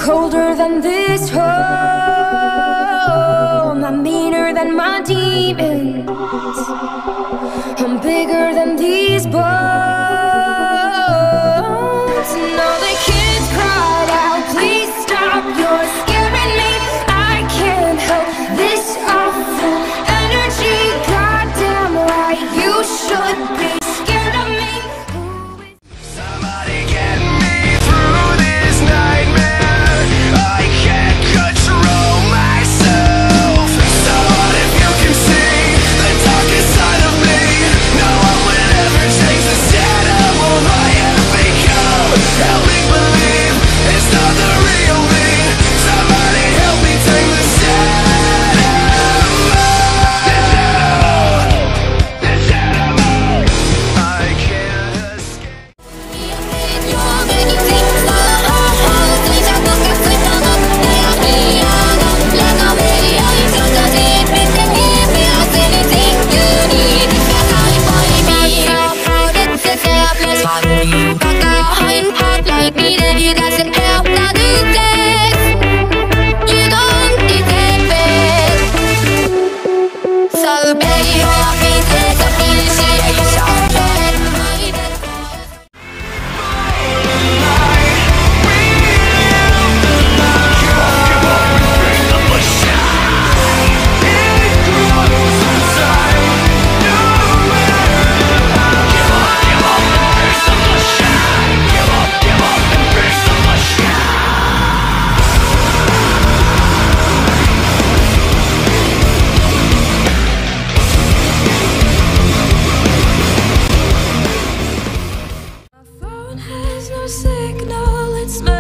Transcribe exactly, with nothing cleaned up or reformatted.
colder than this home. I'm meaner than my demons. I'm bigger than these bones. And all the kids cried out, please stop, you're scaring me. I can't help this awful energy. Goddamn right, you should be scared of me. Somebody get me through this nightmare. I can't control myself. So what if you can see the darkest side of me? No one will ever change the sad animal I have become. Help me believe it's not the real me. Somebody help me take the sad animal. This animal, I can't escape. So pay your business appreciation. My phone has no signal, it's my